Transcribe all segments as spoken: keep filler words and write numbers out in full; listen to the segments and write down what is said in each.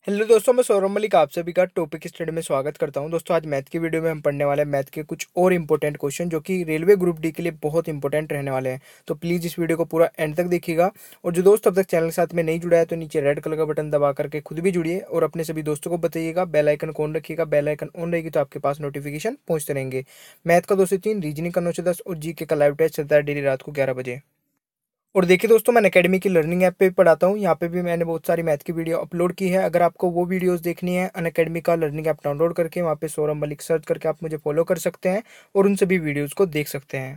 Hello दोस्तों, मैं सौरभ मलिक आप सभी का टॉपिक स्टडी में स्वागत करता हूं। दोस्तों, आज मैथ की वीडियो में हम पढ़ने वाले हैं मैथ के कुछ और इंपॉर्टेंट क्वेश्चन जो कि रेलवे ग्रुप डी के लिए बहुत इंपॉर्टेंट रहने वाले हैं। तो प्लीज़ इस वीडियो को पूरा एंड तक देखिएगा। और जो दोस्त अब तक चैनल के साथ में नहीं जुड़ा है तो नीचे रेड कलर का बटन दबा करके खुद भी जुड़िए और अपने सभी दोस्तों को बताइएगा। बेल आइकन ऑन रखिएगा, बेल आइकन ऑन रहेगी तो आपके पास नोटिफिकेशन पहुंचते रहेंगे। मैथ का दो से तीन, रीजनिंग का नौ से दस और जी के का लाइव टेस्ट चलता है डेली रात को ग्यारह बजे। और देखिए दोस्तों, मैं अकेडमी की लर्निंग ऐप पे भी पढ़ाता हूँ। यहाँ पे भी मैंने बहुत सारी मैथ की वीडियो अपलोड की है। अगर आपको वो वीडियोस देखनी है, अनअकैडमी का लर्निंग ऐप डाउनलोड करके वहाँ पे सौरभ मलिक सर्च करके आप मुझे फॉलो कर सकते हैं और उन सभी वीडियोज़ को देख सकते हैं।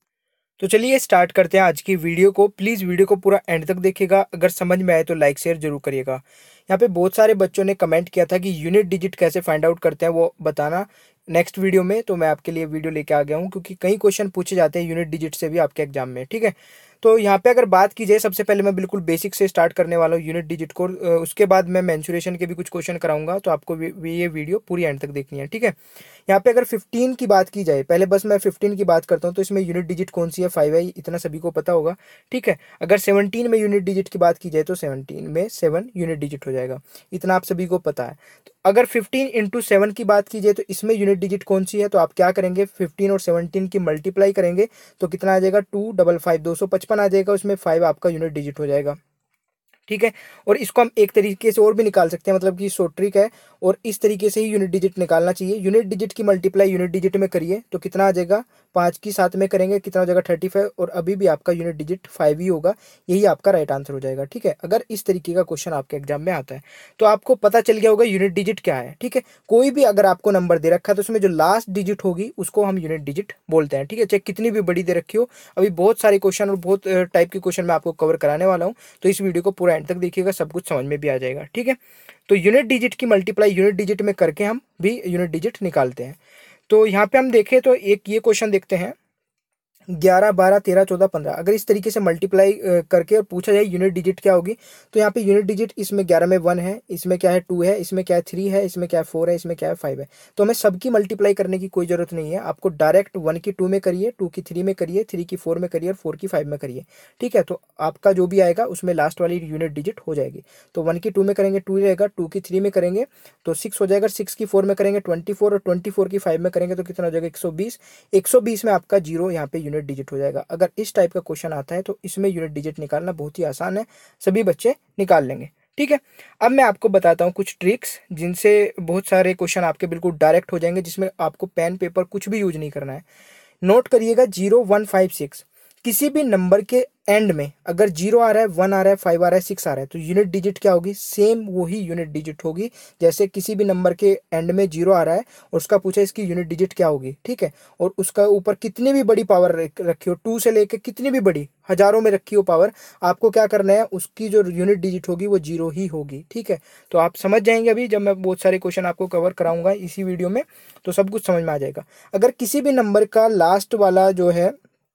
तो चलिए स्टार्ट करते हैं आज की वीडियो को। प्लीज़ वीडियो को पूरा एंड तक देखिएगा। अगर समझ में आए तो लाइक शेयर जरूर करिएगा। यहाँ पे बहुत सारे बच्चों ने कमेंट किया था कि यूनिट डिजिट कैसे फाइंड आउट करते हैं वो बताना नेक्स्ट वीडियो में। तो मैं आपके लिए वीडियो लेके आ गया हूँ क्योंकि कई क्वेश्चन पूछे जाते हैं यूनिट डिजिट से भी आपके एग्जाम में। ठीक है, तो यहाँ पे अगर बात की जाए, सबसे पहले मैं बिल्कुल बेसिक से स्टार्ट करने वाला हूँ यूनिट डिजिट को। उसके बाद मैं मेंसुरेशन के भी कुछ क्वेश्चन कराऊंगा, तो आपको ये वीडियो पूरी एंड तक देखनी है। ठीक है, यहाँ पे अगर फिफ्टीन की बात की जाए, पहले बस मैं फिफ्टीन की बात करता हूँ। तो इसमें यूनिट डिजिट कौन सी है? फाइव है, इतना सभी को पता होगा। ठीक है, अगर सेवनटीन में यूनिट डिजिट की बात की जाए तो सेवनटीन में सेवन यूनिट डिजिट हो जाएगा, इतना आप सभी को पता है। तो अगर फिफ्टीन इंटू सेवन की बात की जाए तो इसमें यूनिट डिजिट कौन सी है? तो आप क्या करेंगे, फिफ्टीन और सेवनटीन की मल्टीप्लाई करेंगे तो कितना आ जाएगा? टू डबल फाइव, दो सौ पचपन आ जाएगा। उसमें फाइव आपका यूनिट डिजिट हो जाएगा। ठीक है, और इसको हम एक तरीके से और भी निकाल सकते हैं, मतलब कि शॉर्ट ट्रिक है और इस तरीके से ही यूनिट डिजिट निकालना चाहिए। यूनिट डिजिट की मल्टीप्लाई यूनिट डिजिट में करिए तो कितना आ जाएगा? पाँच की सात में करेंगे कितना हो जाएगा? थर्टी फाइव, और अभी भी आपका यूनिट डिजिट फाइव ही होगा। यही आपका राइट आंसर हो जाएगा। ठीक है, अगर इस तरीके का क्वेश्चन आपके एग्जाम में आता है तो आपको पता चल गया होगा यूनिट डिजिट क्या है। ठीक है, कोई भी अगर आपको नंबर दे रखा है तो उसमें जो लास्ट डिजिट होगी उसको हम यूनिट डिजिट बोलते हैं। ठीक है, चाहे कितनी भी बड़ी दे रखी हो। अभी बहुत सारे क्वेश्चन और बहुत टाइप के क्वेश्चन मैं आपको कवर कराने वाला हूँ, तो इस वीडियो को पूरा एंड तक देखिएगा, सब कुछ समझ में भी आ जाएगा। ठीक है, तो यूनिट डिजिट की मल्टीप्लाई यूनिट डिजिट में करके हम भी यूनिट डिजिट निकालते हैं। तो यहाँ पे हम देखें तो एक ये क्वेश्चन देखते हैं, ग्यारह बारह तेरह चौदह पंद्रह, अगर इस तरीके से मल्टीप्लाई करके और पूछा जाए यूनिट डिजिट क्या होगी, तो यहाँ पे यूनिट डिजिट इसमें ग्यारह में वन है, इसमें क्या है? टू है, इसमें क्या है? थ्री है, इसमें क्या है? फोर है, इसमें क्या है? फाइव है। तो हमें सबकी मल्टीप्लाई करने की कोई जरूरत नहीं है। आपको डायरेक्ट वन की टू में करिए, टू की थ्री में करिए, थ्री की फोर में करिए और फोर की फाइव में करिए। ठीक है, तो आपका जो भी आएगा उसमें लास्ट वाली यूनिट डिजिट हो जाएगी। तो वन की टू में करेंगे टू रहेगा, टू की थ्री में करेंगे तो सिक्स हो जाएगा, सिक्स की फोर में करेंगे ट्वेंटी फोर, और ट्वेंटी फोर की फाइव में करेंगे तो कितना हो जाएगा? एक सौ बीस। एक सौ बीस में आपका जीरो यहाँ पे यूनिट डिजिट हो जाएगा। अगर इस टाइप का क्वेश्चन आता है तो इसमें यूनिट डिजिट निकालना बहुत ही आसान है, सभी बच्चे निकाल लेंगे। ठीक है, अब मैं आपको बताता हूँ कुछ ट्रिक्स जिनसे बहुत सारे क्वेश्चन आपके बिल्कुल डायरेक्ट हो जाएंगे, जिसमें आपको पेन पेपर कुछ भी यूज नहीं करना है। नोट करिएगा, जीरो वन फाइव सिक्स, किसी भी नंबर के एंड में अगर जीरो आ रहा है, वन आ रहा है, फाइव आ रहा है, सिक्स आ रहा है, तो यूनिट डिजिट क्या होगी? सेम वही यूनिट डिजिट होगी। जैसे किसी भी नंबर के एंड में जीरो आ रहा है और उसका पूछा इसकी यूनिट डिजिट क्या होगी। ठीक है, और उसका ऊपर कितनी भी बड़ी पावर रखी हो, टू से लेके कितनी भी बड़ी हजारों में रखी हो पावर, आपको क्या करना है? उसकी जो यूनिट डिजिट होगी वो जीरो ही होगी। ठीक है, तो आप समझ जाएंगे अभी जब मैं बहुत सारे क्वेश्चन आपको कवर कराऊंगा इसी वीडियो में, तो सब कुछ समझ में आ जाएगा। अगर किसी भी नंबर का लास्ट वाला जो है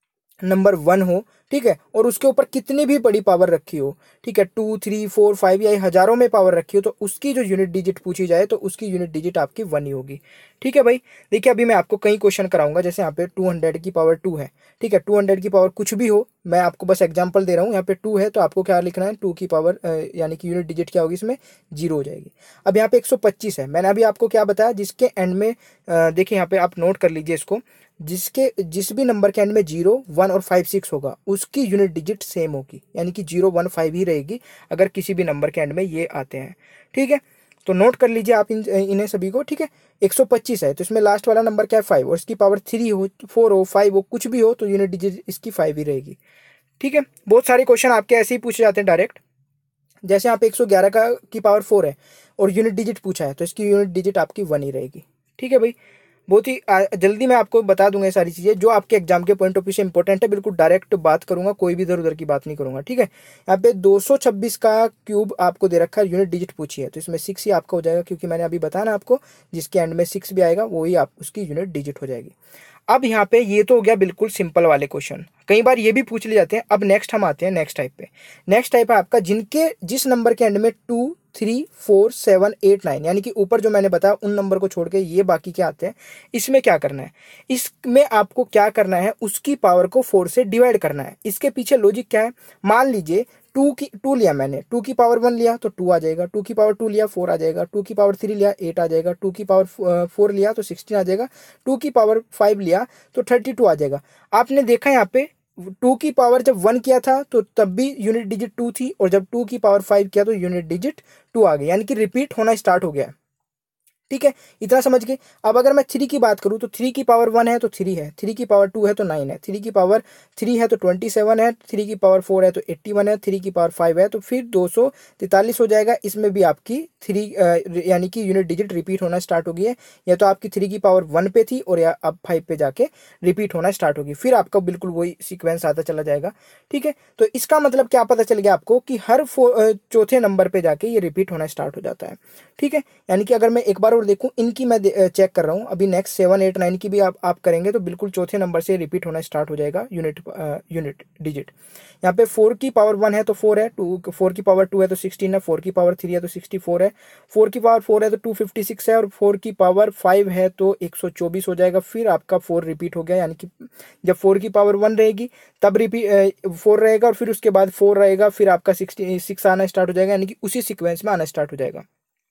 नंबर वन हो, ठीक है, और उसके ऊपर कितनी भी बड़ी पावर रखी हो, ठीक है, टू थ्री फोर फाइव या हजारों में पावर रखी हो, तो उसकी जो यूनिट डिजिट पूछी जाए तो उसकी यूनिट डिजिट आपकी वन ही होगी। ठीक है भाई, देखिए अभी मैं आपको कई क्वेश्चन कराऊंगा। जैसे यहाँ पे टू हंड्रेड की पावर टू है, ठीक है, टू हंड्रेड की पावर कुछ भी हो, मैं आपको बस एग्जाम्पल दे रहा हूँ। यहाँ पे टू है तो आपको क्या लिखना है? टू की पावर यानी कि यूनिट डिजिट क्या होगी? इसमें जीरो हो जाएगी। अब यहाँ पे एक सौ पच्चीस है, मैंने अभी आपको क्या बताया? जिसके एंड में देखिए, यहाँ पे आप नोट कर लीजिए इसको, जिसके जिस भी नंबर के एंड में जीरो वन और फाइव सिक्स होगा उसकी यूनिट डिजिट सेम होगी, यानी कि जीरो वन फाइव ही रहेगी अगर किसी भी नंबर के एंड में ये आते हैं। ठीक है, तो नोट कर लीजिए आप इन इन्हें सभी को। ठीक है, एक सौ पच्चीस है तो इसमें लास्ट वाला नंबर क्या है? फाइव, और इसकी पावर थ्री हो, फोर हो, फाइव हो, कुछ भी हो, तो यूनिट डिजिट इसकी फाइव ही रहेगी। ठीक है, बहुत सारे क्वेश्चन आपके ऐसे ही पूछे जाते हैं डायरेक्ट। जैसे यहाँ पे एक सौ ग्यारह का की पावर फोर है और यूनिट डिजिट पूछा है तो इसकी यूनिट डिजिट आपकी वन ही रहेगी। ठीक है भाई, बहुत ही आ, जल्दी मैं आपको बता दूंगा ये सारी चीज़ें जो आपके एग्जाम के पॉइंट ऑफ व्यू से इंपॉर्टेंट है। बिल्कुल डायरेक्ट बात करूंगा, कोई भी इधर उधर की बात नहीं करूंगा। ठीक है, यहाँ पे दो सौ छब्बीस का क्यूब आपको दे रखा है, यूनिट डिजिट पूछी है तो इसमें सिक्स ही आपका हो जाएगा, क्योंकि मैंने अभी बताया ना आपको, जिसके एंड में सिक्स भी आएगा वही आप उसकी यूनिट डिजिट हो जाएगी। अब यहाँ पे ये तो हो गया बिल्कुल सिंपल वाले क्वेश्चन, कई बार ये भी पूछ ले जाते हैं। अब नेक्स्ट हम आते हैं नेक्स्ट टाइप पे। नेक्स्ट टाइप है आपका जिनके जिस नंबर के एंड में two three four seven eight nine, यानी कि ऊपर जो मैंने बताया उन नंबर को छोड़ के ये बाकी क्या आते हैं, इसमें क्या करना है, इसमें आपको क्या करना है, उसकी पावर को फोर से डिवाइड करना है। इसके पीछे लॉजिक क्या है, मान लीजिए टू की टू लिया मैंने, टू की पावर वन लिया तो टू आ जाएगा, टू की पावर टू लिया फोर आ जाएगा, टू की पावर थ्री लिया एट आ जाएगा, टू की पावर फोर लिया तो सिक्सटीन आ जाएगा, टू की पावर फाइव लिया तो थर्टी टू आ जाएगा। आपने देखा यहाँ पे टू की पावर जब वन किया था तो तब भी यूनिट डिजिट टू थी, और जब टू की पावर फाइव किया तो यूनिट डिजिट टू आ गई, यानी कि रिपीट होना स्टार्ट हो गया। ठीक है, इतना समझ गए। अब अगर मैं थ्री की बात करूं तो थ्री की पावर वन है तो थ्री है, थ्री की पावर टू है तो नाइन है, थ्री की पावर थ्री है तो ट्वेंटी सेवन है, थ्री की पावर फोर है तो एट्टी वन है, थ्री की पावर फाइव है तो फिर दो सौ तैंतालीस हो जाएगा। इसमें भी आपकी थ्री यानी कि यूनिट डिजिट रिपीट होना स्टार्ट हो गई है, या तो आपकी थ्री की पावर वन पे थी और या अब फाइव पे जाके रिपीट होना स्टार्ट होगी, फिर आपका बिल्कुल वही सीक्वेंस आता चला जाएगा। ठीक है, तो इसका मतलब क्या पता चल गया आपको कि हर चौथे नंबर पे जाके ये रिपीट होना स्टार्ट हो जाता है। ठीक है, यानी कि अगर मैं एक बार और देखूं, इनकी मैं चेक कर रहा हूं, अभी नेक्स्ट सेवन एट नाइन की भी आप आप करेंगे तो बिल्कुल चौथे नंबर से रिपीट होना स्टार्ट हो जाएगा यूनिट यूनिट डिजिट। यहाँ पे फोर की पावर वन है तो फोर है, टू फोर की पावर टू है तो सिक्सटीन है, फोर की पावर थ्री है तो सिक्सटी फोर है, फोर की पावर फोर है तो टू फिफ्टी सिक्स है, और फोर की पावर फाइव है तो एक सौ चौबीस हो जाएगा। फिर आपका फोर रिपीट हो गया, यानी कि जब फोर की पावर वन रहेगी तब रिपीट फोर रहेगा, और फिर उसके बाद फोर रहेगा, फिर आपका सिक्सटी सिक्स आना स्टार्ट हो जाएगा, यानी कि उसी सिक्वेंस में आना स्टार्ट हो जाएगा।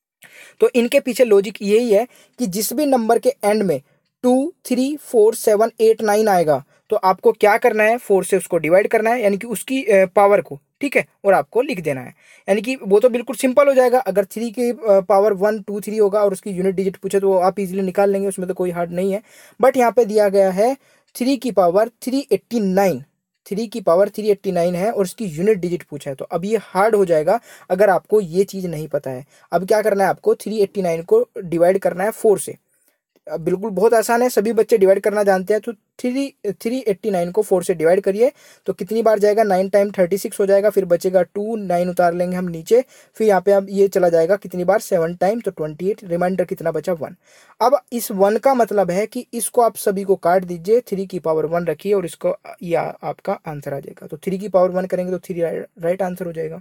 तो इनके पीछे लॉजिक यही है कि जिस भी नंबर के एंड में two three four seven eight nine आएगा तो आपको क्या करना है, फोर से उसको डिवाइड करना है, यानी कि उसकी पावर को। ठीक है, और आपको लिख देना है, यानी कि वो तो बिल्कुल सिंपल हो जाएगा। अगर थ्री की पावर वन टू थ्री होगा और उसकी यूनिट डिजिट पूछे तो आप इजीली निकाल लेंगे, उसमें तो कोई हार्ड नहीं है। बट यहाँ पे दिया गया है थ्री की power three eighty nine, three की पावर थ्री एट्टी नाइन है और उसकी यूनिट डिजिट पूछा है, तो अब ये हार्ड हो जाएगा अगर आपको ये चीज़ नहीं पता है। अब क्या करना है, आपको थ्री एट्टी नाइन को डिवाइड करना है फोर से। अब बिल्कुल बहुत आसान है, सभी बच्चे डिवाइड करना जानते हैं। तो थ्री थ्री एट्टी नाइन को फोर से डिवाइड करिए तो कितनी बार जाएगा, नाइन टाइम थर्टी सिक्स हो जाएगा, फिर बचेगा टू, नाइन उतार लेंगे हम नीचे, फिर यहाँ पे अब ये चला जाएगा कितनी बार, सेवन टाइम तो ट्वेंटी एट, रिमाइंडर कितना बचा, वन। अब इस वन का मतलब है कि इसको आप सभी को काट दीजिए, थ्री की पावर वन रखिए और इसको ये आपका आंसर आ जाएगा। तो थ्री की पावर वन करेंगे तो थ्री राइट आंसर हो जाएगा।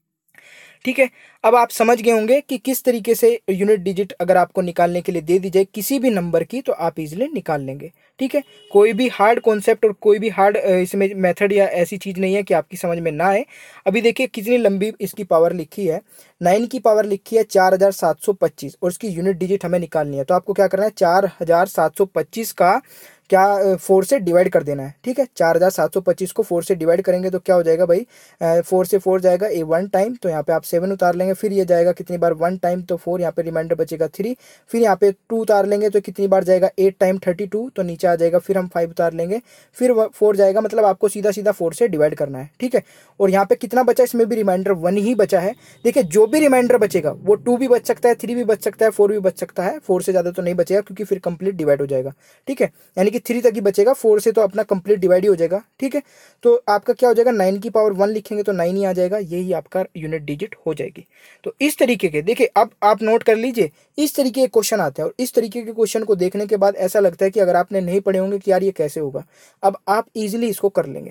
ठीक है, अब आप समझ गए होंगे कि किस तरीके से यूनिट डिजिट अगर आपको निकालने के लिए दे दी जाए किसी भी नंबर की तो आप इजीली निकाल लेंगे। ठीक है, कोई भी हार्ड कॉन्सेप्ट और कोई भी हार्ड इसमें मेथड या ऐसी चीज़ नहीं है कि आपकी समझ में ना आए। अभी देखिए कितनी लंबी इसकी पावर लिखी है, नाइन की पावर लिखी है चार हज़ार सात सौ पच्चीस और इसकी यूनिट डिजिट हमें निकालनी है। तो आपको क्या करना है, चार हज़ार सात सौ पच्चीस का क्या फोर से डिवाइड कर देना है। ठीक है, चार हज़ार सात सौ पच्चीस को फोर से डिवाइड करेंगे तो क्या हो जाएगा भाई, फोर से फोर जाएगा ए वन टाइम, तो यहाँ पे आप सेवन उतार लेंगे, फिर ये जाएगा कितनी बार, वन टाइम तो फोर, यहाँ पे रिमाइंडर बचेगा थ्री, फिर यहाँ पे टू उतार लेंगे तो कितनी बार जाएगा, एट टाइम थर्टी टू, तो नीचे आ जाएगा, फिर हम फाइव उतार लेंगे, फिर फोर जाएगा, मतलब आपको सीधा सीधा फोर से डिवाइड करना है। ठीक है, और यहाँ पे कितना बचा, इसमें भी रिमाइंडर वन ही बचा है। देखिए जो भी रिमाइंडर बचेगा वो टू भी बच सकता है, थ्री भी बच सकता है, फोर भी बच सकता है, फोर से ज़्यादा तो नहीं बचेगा क्योंकि फिर कंप्लीट डिवाइड हो जाएगा। ठीक है, यानी कि थ्री तक ही बचेगा, फोर से तो अपना कंप्लीट डिवाइड ही हो जाएगा। ठीक है, तो आपका क्या हो जाएगा, नाइन की पावर वन लिखेंगे तो नाइन ही आ जाएगा, यही आपका यूनिट डिजिट हो जाएगी। तो इस तरीके के देखिए, अब आप नोट कर लीजिए, इस तरीके के क्वेश्चन आते हैं और इस तरीके के क्वेश्चन को देखने के बाद ऐसा लगता है कि अगर आपने नहीं पढ़े होंगे कि यार ये कैसे होगा, अब आप इजीली इसको कर लेंगे।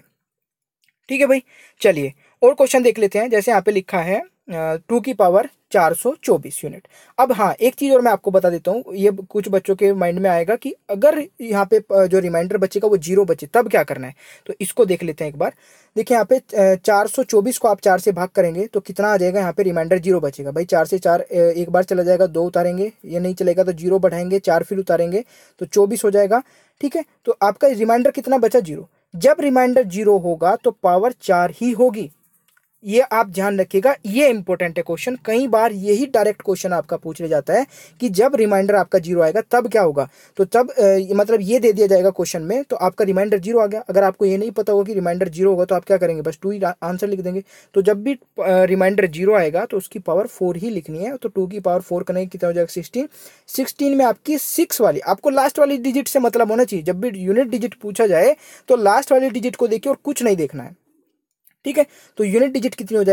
ठीक है भाई, चलिए और क्वेश्चन देख लेते हैं। जैसे यहाँ पे लिखा है टू की पावर चार सौ चौबीस यूनिट। अब हाँ, एक चीज़ और मैं आपको बता देता हूँ, ये कुछ बच्चों के माइंड में आएगा कि अगर यहाँ पे जो रिमाइंडर बचेगा वो जीरो बचे तब क्या करना है, तो इसको देख लेते हैं एक बार। देखिए यहाँ पे चार सौ चौबीस को आप चार से भाग करेंगे तो कितना आ जाएगा, यहाँ पे रिमाइंडर जीरो बचेगा। भाई चार से चार एक बार चला जाएगा, दो उतारेंगे, ये नहीं चलेगा तो जीरो बढ़ाएंगे, चार फिर उतारेंगे तो चौबीस हो जाएगा। ठीक है, तो आपका रिमाइंडर कितना बचा, जीरो। जब रिमाइंडर जीरो होगा तो पावर चार ही होगी, ये आप ध्यान रखिएगा, ये इंपॉर्टेंट है क्वेश्चन। कई बार यही डायरेक्ट क्वेश्चन आपका पूछ लिया जाता है कि जब रिमाइंडर आपका जीरो आएगा तब क्या होगा, तो तब ए, मतलब ये दे दिया जाएगा क्वेश्चन में, तो आपका रिमाइंडर जीरो आ गया। अगर आपको ये नहीं पता होगा कि रिमाइंडर जीरो होगा तो आप क्या करेंगे, बस टू ही आंसर लिख देंगे। तो जब भी रिमाइंडर जीरो आएगा तो उसकी पावर फोर ही लिखनी है, तो टू की पावर फोर करेंगे कितना हो जाएगा, सिक्सटीन। सिक्सटीन में आपकी सिक्स वाली, आपको लास्ट वाली डिजिट से मतलब होना चाहिए। जब भी यूनिट डिजिट पूछा जाए तो लास्ट वाली डिजिट को देखिए और कुछ नहीं देखना है। ठीक है, तो यूनिट डिजिट कितनी हो जाएगी,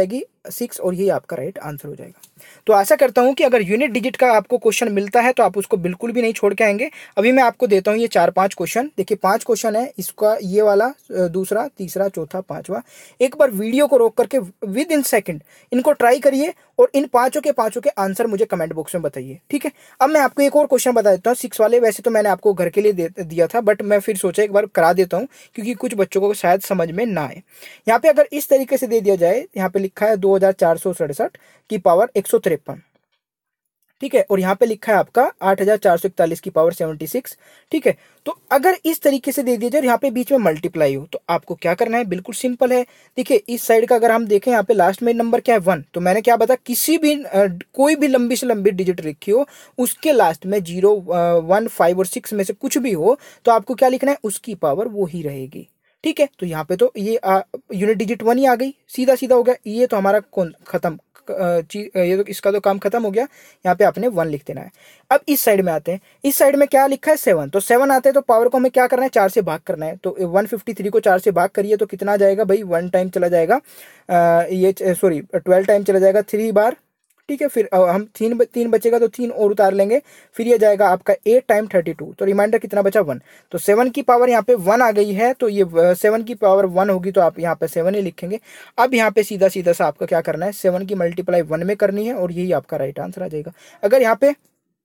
सिक्स और ये आपका राइट आंसर हो जाएगा। तो आशा करता हूँ कि अगर यूनिट डिजिट का आपको क्वेश्चन मिलता है तो आप उसको बिल्कुल भी नहीं छोड़ के आएंगे। अभी मैं आपको देता हूँ ये चार पांच क्वेश्चन। देखिए पांच क्वेश्चन है, इसका ये वाला, दूसरा, तीसरा, चौथा, पांचवा। एक बार वीडियो को रोक करके विद इन सेकंड इनको ट्राई करिए और इन पांचों के पांचों के आंसर मुझे कमेंट बॉक्स में बताइए, ठीक है। अब मैं आपको एक और क्वेश्चन बता देता हूँ सिक्स वाले। वैसे तो मैंने आपको घर के लिए दे, दिया था, बट मैं फिर सोचा एक बार करा देता हूँ क्योंकि कुछ बच्चों को शायद समझ में ना आए। यहाँ पे अगर इस तरीके से दे दिया जाए, यहाँ पे लिखा है दो हजार चार सौ सड़सठ की पावर एक सौ तिरपन, ठीक है, और यहाँ पे लिखा है आपका आठ हजार चार सौ इकतालीस की पावर सेवेंटी सिक्स, ठीक है। तो अगर इस तरीके से दे दिया जाए, यहाँ पे बीच में मल्टीप्लाई हो, तो आपको क्या करना है, बिल्कुल सिंपल है। देखिए इस साइड का अगर हम देखें, यहाँ पे लास्ट में नंबर क्या है, वन। तो मैंने क्या बताया, किसी भी आ, कोई भी लंबी से लंबी डिजिट लिखी हो, उसके लास्ट में जीरो, वन, फाइव और सिक्स में से कुछ भी हो, तो आपको क्या लिखना है, उसकी पावर वो ही रहेगी, ठीक है। तो यहाँ पे तो ये यूनिट डिजिट वन ही आ गई, सीधा सीधा हो गया। ये तो हमारा कौन खत्म चीज, ये तो इसका तो काम खत्म हो गया। यहाँ पे आपने वन लिख देना है। अब इस साइड में आते हैं, इस साइड में क्या लिखा है, सेवन। तो सेवन आते हैं तो पावर को हमें क्या करना है, चार से भाग करना है। तो वन फिफ्टी थ्री को चार से भाग करिए तो कितना आ जाएगा भाई, वन टाइम चला जाएगा, आ, ये सॉरी ट्वेल्व टाइम चला जाएगा थ्री बार, ठीक है। फिर हम तीन तीन बचेगा तो तीन और उतार लेंगे, फिर ये जाएगा आपका एट टाइम थर्टी टू। तो रिमाइंडर कितना बचा, वन। तो सेवन की पावर यहाँ पे वन आ गई है, तो ये सेवन की पावर वन होगी तो आप यहाँ पे सेवन ही लिखेंगे। अब यहाँ पे सीधा सीधा सा आपका क्या करना है, सेवन की मल्टीप्लाई वन में करनी है और यही आपका राइट आंसर आ जाएगा। अगर यहाँ पे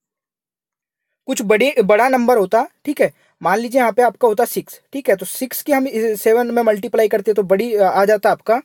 कुछ बड़े बड़ा नंबर होता, ठीक है, मान लीजिए यहाँ पे आपका होता सिक्स, ठीक है, तो सिक्स की हम सेवन में मल्टीप्लाई करते तो बड़ी आ जाता आपका,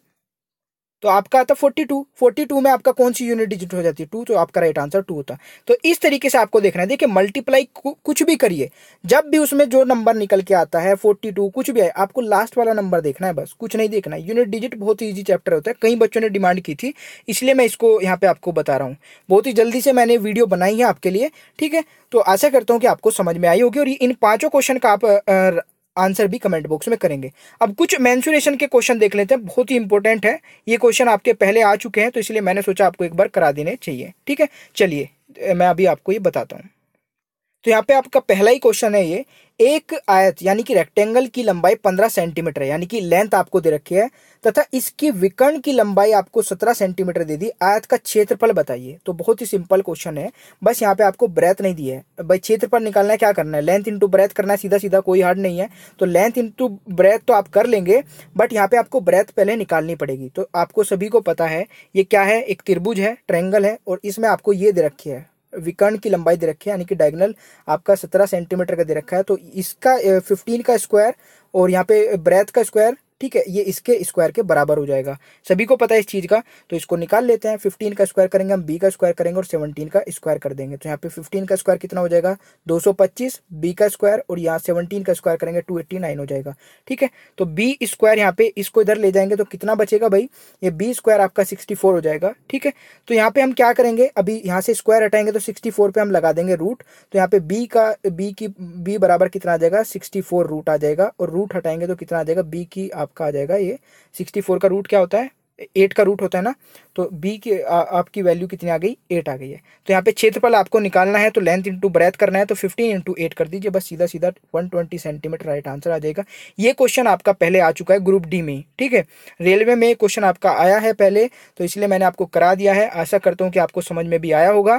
तो आपका आता फोर्टी टू। फोर्टी टू में आपका कौन सी यूनिट डिजिट हो जाती है, टू। तो आपका राइट आंसर टू होता। तो इस तरीके से आपको देखना है। देखिए मल्टीप्लाई कुछ भी करिए, जब भी उसमें जो नंबर निकल के आता है फोर्टी टू कुछ भी है, आपको लास्ट वाला नंबर देखना है, बस कुछ नहीं देखना है। यूनिट डिजिट बहुत ही ईजी चैप्टर होता है, कई बच्चों ने डिमांड की थी, इसलिए मैं इसको यहाँ पे आपको बता रहा हूँ। बहुत ही जल्दी से मैंने वीडियो बनाई है आपके लिए, ठीक है। तो आशा करता हूँ कि आपको समझ में आई होगी और इन पांचों क्वेश्चन का आप आंसर भी कमेंट बॉक्स में करेंगे। अब कुछ मेंसुरेशन के क्वेश्चन देख लेते हैं, बहुत ही इंपॉर्टेंट है। ये क्वेश्चन आपके पहले आ चुके हैं तो इसलिए मैंने सोचा आपको एक बार करा देने चाहिए, ठीक है। चलिए मैं अभी आपको ये बताता हूँ। तो यहाँ पे आपका पहला ही क्वेश्चन है ये, एक आयत यानी कि रेक्टेंगल की लंबाई पंद्रह सेंटीमीटर है, यानी कि लेंथ आपको दे रखी है, तथा इसकी विकर्ण की लंबाई आपको सत्रह सेंटीमीटर दे दी। आयत का क्षेत्रफल बताइए। तो बहुत ही सिंपल क्वेश्चन है, बस यहाँ पे आपको ब्रेथ नहीं दी है भाई, क्षेत्रफल निकालना है, क्या करना है, लेंथ इंटू ब्रेथ करना है, सीधा सीधा, कोई हार्ड नहीं है। तो लेंथ इंटू ब्रेथ तो आप कर लेंगे, बट यहाँ पे आपको ब्रेथ पहले निकालनी पड़ेगी। तो आपको सभी को पता है ये क्या है, एक त्रिभुज है, ट्रायंगल है, और इसमें आपको ये दे रखी है, विकर्ण की लंबाई दे रखी है, यानी कि डायगोनल आपका सत्रह सेंटीमीटर का दे रखा है। तो इसका फिफ्टीन का स्क्वायर और यहाँ पे ब्रेथ का स्क्वायर, ठीक है, ये इसके स्क्वायर के बराबर हो जाएगा। सभी को पता है इस चीज का, तो इसको निकाल लेते हैं। फिफ्टीन का स्क्वायर करेंगे हम, बी का स्क्वायर करेंगे और सेवनटीन का स्क्वायर कर देंगे। तो यहाँ पे फिफ्टीन का स्क्वायर कितना हो जाएगा, दो सौ पच्चीस, बी का स्क्वायर, और यहाँ सेवनटीन का स्क्वायर करेंगे टू एट्टी नाइन हो जाएगा, ठीक है। तो बी स्क्वायर यहाँ पे इसको इधर ले जाएंगे तो कितना बचेगा भाई, ये बी स्क्वायर आपका सिक्सटी फोर हो जाएगा, ठीक है। तो यहाँ पे हम क्या करेंगे, अभी यहाँ से स्क्वायर हटाएंगे तो सिक्सटी फोर पे हम लगा देंगे रूट। तो यहाँ पे बी का बी की बी बराबर कितना आ जाएगा, सिक्सटी फोर रूट आ जाएगा, और रूट हटाएंगे तो कितना आ जाएगा, बी की आपका आ जाएगा ये सिक्सटी फोर का रूट क्या होता है, एट का रूट होता है ना। तो b की आ, आपकी वैल्यू कितनी आ गई, एट आ गई है। तो यहाँ पे क्षेत्रफल आपको निकालना है, तो लेंथ इंटू ब्रेथ करना है, तो फिफ्टीन इंटू एट कर दीजिए, बस सीधा सीधा one twenty centimetre right answer आ जाएगा। ये क्वेश्चन आपका पहले आ चुका है ग्रुप डी में, ठीक है। रेलवे में क्वेश्चन आपका आया है पहले, तो इसलिए मैंने आपको करा दिया है। आशा करता हूँ कि आपको समझ में भी आया होगा,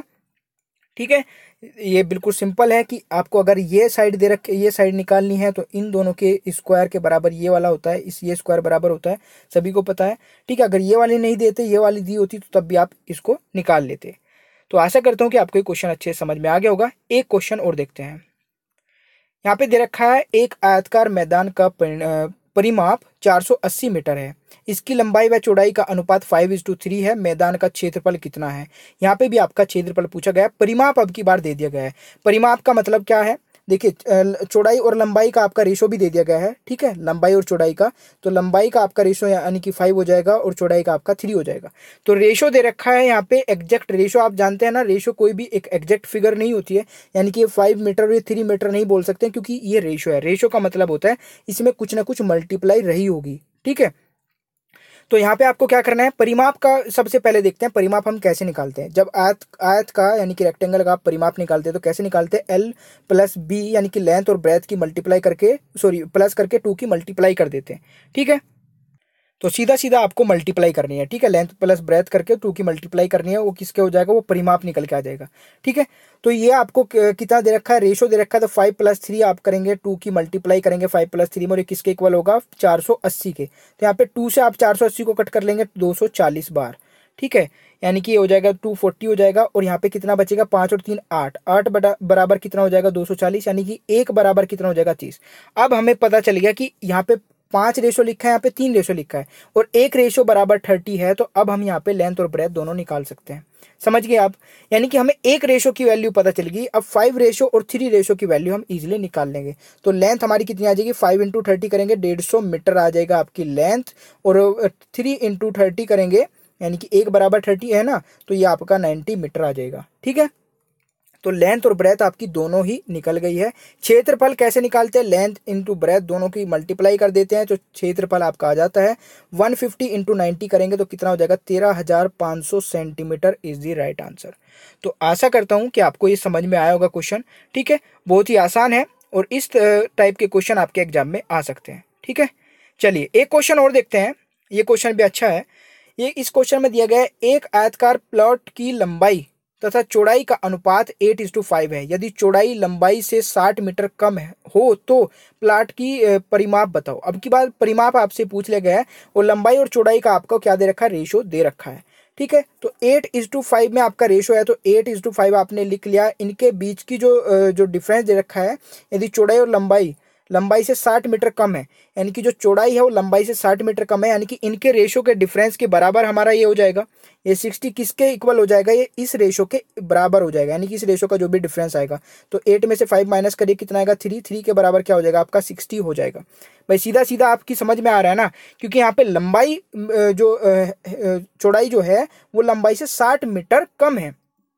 ठीक है। ये बिल्कुल सिंपल है कि आपको अगर ये साइड दे रखे, ये साइड निकालनी है, तो इन दोनों के स्क्वायर के बराबर ये वाला होता है, इस ये स्क्वायर बराबर होता है, सभी को पता है, ठीक है। अगर ये वाली नहीं देते, ये वाली दी होती तो तब भी आप इसको निकाल लेते। तो आशा करता हूँ कि आपको ये क्वेश्चन अच्छे से समझ में आ गया होगा। एक क्वेश्चन और देखते हैं। यहाँ पे दे रखा है एक आयताकार मैदान का परिमाप चार सौ अस्सी मीटर है, इसकी लंबाई व चौड़ाई का अनुपात फाइव इज टू थ्री है, मैदान का क्षेत्रफल कितना है। यहाँ पे भी आपका क्षेत्रफल पूछा गया है, परिमाप अब की बार दे दिया गया है। परिमाप का मतलब क्या है, देखिए चौड़ाई और लंबाई का आपका रेशो भी दे दिया गया है, ठीक है, लंबाई और चौड़ाई का। तो लंबाई का आपका रेशो यानी कि फाइव हो जाएगा और चौड़ाई का आपका थ्री हो जाएगा। तो रेशो दे रखा है यहाँ पे, एग्जैक्ट रेशो आप जानते हैं ना, रेशो कोई भी एक एग्जैक्ट फिगर नहीं होती है, यानी कि ये फाइव मीटर और ये थ्री मीटर नहीं बोल सकते क्योंकि ये रेशो है। रेशो का मतलब होता है इसमें कुछ ना कुछ मल्टीप्लाई रही होगी, ठीक है। तो यहाँ पे आपको क्या करना है, परिमाप का सबसे पहले देखते हैं परिमाप हम कैसे निकालते हैं। जब आयत आयत का यानी कि रेक्टेंगल का आप परिमाप निकालते हैं तो कैसे निकालते हैं, एल प्लस बी यानी कि लेंथ और ब्रेथ की मल्टीप्लाई करके, सॉरी प्लस करके टू की मल्टीप्लाई कर देते हैं, ठीक है। तो सीधा सीधा आपको मल्टीप्लाई करनी है, ठीक है, लेंथ प्लस ब्रेथ करके टू की मल्टीप्लाई करनी है, वो किसके हो जाएगा, वो परिमाप निकल के आ जाएगा, ठीक है। तो ये आपको कितना दे रखा है, रेशो दे रखा है, तो फाइव प्लस थ्री आप करेंगे, टू की मल्टीप्लाई करेंगे फाइव प्लस थ्री में, और ये किसके इक्वल होगा, चार सौ अस्सी के। तो यहाँ पे टू से आप चार सौ अस्सी को कट कर लेंगे दो सौ चालीस बार, ठीक है, यानी कि ये हो जाएगा टू फोर्टी हो जाएगा, और यहाँ पे कितना बचेगा, पाँच और तीन आठ, आठ बराबर कितना हो जाएगा, दो सौ चालीस, यानी कि एक बराबर कितना हो जाएगा, तीस। अब हमें पता चल गया कि यहाँ पे पांच रेशो लिखा है, यहाँ पे तीन रेशो लिखा है, और एक रेशो बराबर थर्टी है, तो अब हम यहाँ पे लेंथ और ब्रेथ दोनों निकाल सकते हैं। समझ गए आप, यानी कि हमें एक रेशो की वैल्यू पता चल गई, अब फाइव रेशो और थ्री रेशो की वैल्यू हम इजीली निकाल लेंगे। तो लेंथ हमारी कितनी आ जाएगी, फाइव इंटू थर्टी करेंगे डेढ़ सौ मीटर आ जाएगा आपकी लेंथ, और थ्री इंटू थर्टी करेंगे यानी कि एक बराबर थर्टी है ना, तो ये आपका नाइन्टी मीटर आ जाएगा, ठीक है। तो लेंथ और ब्रेथ आपकी दोनों ही निकल गई है। क्षेत्रफल कैसे निकालते हैं, लेंथ इंटू ब्रेथ दोनों की मल्टीप्लाई कर देते हैं, तो क्षेत्रफल आपका आ जाता है वन फिफ्टी इंटू नाइन्टी करेंगे तो कितना हो जाएगा, तेरह हजार पाँच सौ centimetre is the right answer. तो आशा करता हूं कि आपको ये समझ में आया होगा क्वेश्चन, ठीक है, बहुत ही आसान है, और इस टाइप के क्वेश्चन आपके एग्जाम में आ सकते हैं, ठीक है। चलिए एक क्वेश्चन और देखते हैं, ये क्वेश्चन भी अच्छा है। ये इस क्वेश्चन में दिया गया है, एक आयताकार प्लॉट की लंबाई तथा चौड़ाई का अनुपात एट इज टू फाइव है, यदि चौड़ाई लंबाई से साठ मीटर कम है हो तो प्लॉट की परिमाप बताओ। अब की बात परिमाप आपसे पूछ लिया गया है, और लंबाई और चौड़ाई का आपको क्या दे रखा है, रेशो दे रखा है, ठीक है। तो एट इज टू फाइव में आपका रेशो है, तो एट इज टू फाइव आपने लिख लिया। इनके बीच की जो जो डिफरेंस दे रखा है, यदि चौड़ाई और लंबाई लंबाई से साठ मीटर कम है, यानी कि जो चौड़ाई है वो लंबाई से साठ मीटर कम है, यानी कि इनके रेशो के डिफरेंस के बराबर हमारा ये हो जाएगा, ये सिक्सटी किसके इक्वल हो जाएगा, ये इस रेशो के बराबर हो जाएगा, यानी कि इस रेशो का जो भी डिफरेंस आएगा। तो एट में से फाइव माइनस करिए कितना आएगा, थ्री, थ्री के बराबर क्या हो जाएगा आपका, सिक्सटी हो जाएगा। भाई सीधा सीधा आपकी समझ में आ रहा है ना, क्योंकि यहाँ पे लंबाई जो चौड़ाई जो है वो लंबाई से साठ मीटर कम है,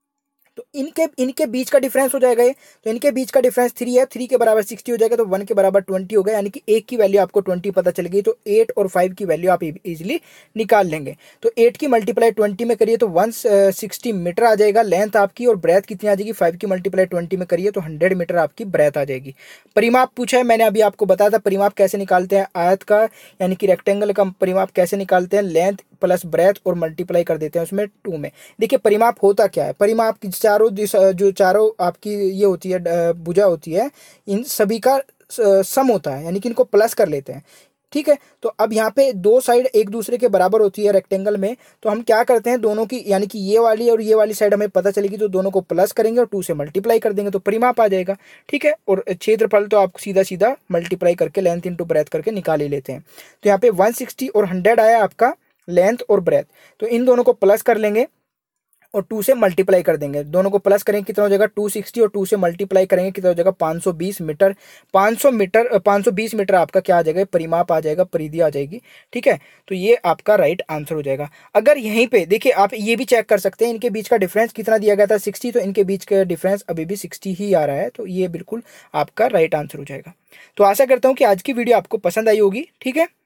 तो इनके इनके बीच का डिफरेंस हो जाएगा ये, तो इनके बीच का डिफरेंस थ्री है, थ्री के बराबर सिक्सटी हो जाएगा, तो वन के बराबर ट्वेंटी हो गया, यानी कि एक की वैल्यू आपको ट्वेंटी पता चल गई, तो एट और फाइव की वैल्यू आप इजीली निकाल लेंगे। तो एट की मल्टीप्लाई ट्वेंटी में करिए तो वन सिक्सटी मीटर आ जाएगा लेंथ आपकी, और ब्रेथ कितनी आ जाएगी, फाइव की मल्टीप्लाई ट्वेंटी में करिए तो हंड्रेड मीटर आपकी ब्रेथ आ जाएगी। परिमाप पूछा है, मैंने अभी आपको बताया था परिमाप कैसे निकालते हैं, आयत का यानी कि रेक्टेंगल का परिमाप कैसे निकालते हैं, लेंथ प्लस ब्रेथ और मल्टीप्लाई कर देते हैं उसमें टू में। देखिए परिमाप होता क्या है, परिमाप की चारों जो चारों आपकी ये होती है भुजा होती है, इन सभी का सम होता है, यानी कि इनको प्लस कर लेते हैं, ठीक है। तो अब यहाँ पे दो साइड एक दूसरे के बराबर होती है रेक्टेंगल में, तो हम क्या करते हैं, दोनों की यानी कि ये वाली और ये वाली साइड हमें पता चलेगी, तो दोनों को प्लस करेंगे और टू से मल्टीप्लाई कर देंगे तो परिमाप आ जाएगा, ठीक है। और क्षेत्रफल तो आप सीधा सीधा मल्टीप्लाई करके लेंथ इंटू ब्रेथ करके निकाल ही लेते हैं। तो यहाँ पे वन सिक्सटी और हंड्रेड आया आपका लेंथ और ब्रेथ, तो इन दोनों को प्लस कर लेंगे और टू से मल्टीप्लाई कर देंगे, दोनों को प्लस करेंगे कितना हो जाएगा टू सिक्सटी, और टू से मल्टीप्लाई करेंगे कितना हो जाएगा पाँच सौ बीस मीटर, पाँच सौ मीटर पाँच सौ बीस मीटर आपका क्या आ जाएगा, परिमाप आ जाएगा, परिधि आ जाएगी, ठीक है। तो ये आपका राइट आंसर हो जाएगा। अगर यहीं पे देखिए आप ये भी चेक कर सकते हैं, इनके बीच का डिफरेंस कितना दिया गया था सिक्सटी, तो इनके बीच का डिफरेंस अभी भी सिक्सटी ही आ रहा है, तो ये बिल्कुल आपका राइट आंसर हो जाएगा। तो आशा करता हूँ कि आज की वीडियो आपको पसंद आई होगी, ठीक है।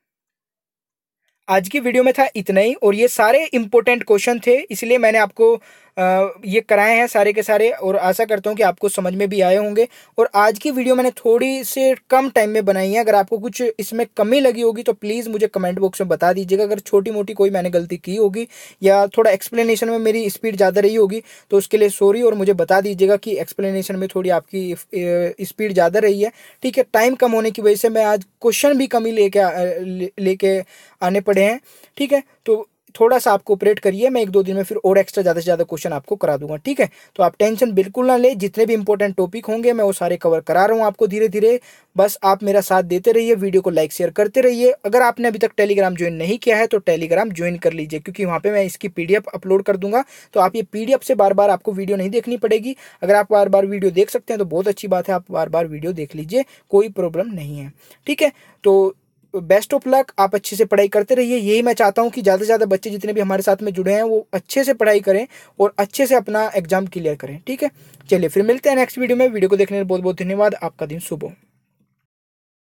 आज की वीडियो में था इतना ही, और ये सारे इंपॉर्टेंट क्वेश्चन थे, इसलिए मैंने आपको आ, ये कराए हैं सारे के सारे, और आशा करता हूँ कि आपको समझ में भी आए होंगे। और आज की वीडियो मैंने थोड़ी से कम टाइम में बनाई है, अगर आपको कुछ इसमें कमी लगी होगी तो प्लीज़ मुझे कमेंट बॉक्स में बता दीजिएगा। अगर छोटी मोटी कोई मैंने गलती की होगी या थोड़ा एक्सप्लेनेशन में मेरी स्पीड ज़्यादा रही होगी तो उसके लिए सॉरी, और मुझे बता दीजिएगा कि एक्सप्लेनेशन में थोड़ी आपकी स्पीड ज़्यादा रही है, ठीक है। टाइम कम होने की वजह से मैं आज क्वेश्चन भी कम ही लेके लेके आने पड़े हैं, ठीक है। तो थोड़ा सा आप कोऑपरेट करिए, मैं एक दो दिन में फिर और एक्स्ट्रा ज़्यादा से ज़्यादा क्वेश्चन आपको करा दूंगा, ठीक है। तो आप टेंशन बिल्कुल ना ले, जितने भी इंपॉर्टेंट टॉपिक होंगे मैं वो सारे कवर करा रहा हूँ आपको धीरे धीरे। बस आप मेरा साथ देते रहिए, वीडियो को लाइक शेयर करते रहिए। अगर आपने अभी तक टेलीग्राम ज्वाइन नहीं किया है तो टेलीग्राम ज्वाइन कर लीजिए, क्योंकि वहाँ पे मैं इसकी पीडीएफ अपलोड कर दूंगा, तो आप ये पीडीएफ से बार बार आपको वीडियो नहीं देखनी पड़ेगी। अगर आप बार बार वीडियो देख सकते हैं तो बहुत अच्छी बात है, आप बार बार वीडियो देख लीजिए, कोई प्रॉब्लम नहीं है, ठीक है। तो बेस्ट ऑफ लक, आप अच्छे से पढ़ाई करते रहिए। यही मैं चाहता हूँ कि ज़्यादा से ज़्यादा बच्चे जितने भी हमारे साथ में जुड़े हैं वो अच्छे से पढ़ाई करें और अच्छे से अपना एग्जाम क्लियर करें, ठीक है। चलिए फिर मिलते हैं नेक्स्ट वीडियो में। वीडियो को देखने के लिए बहुत बहुत धन्यवाद। आपका दिन शुभ हो।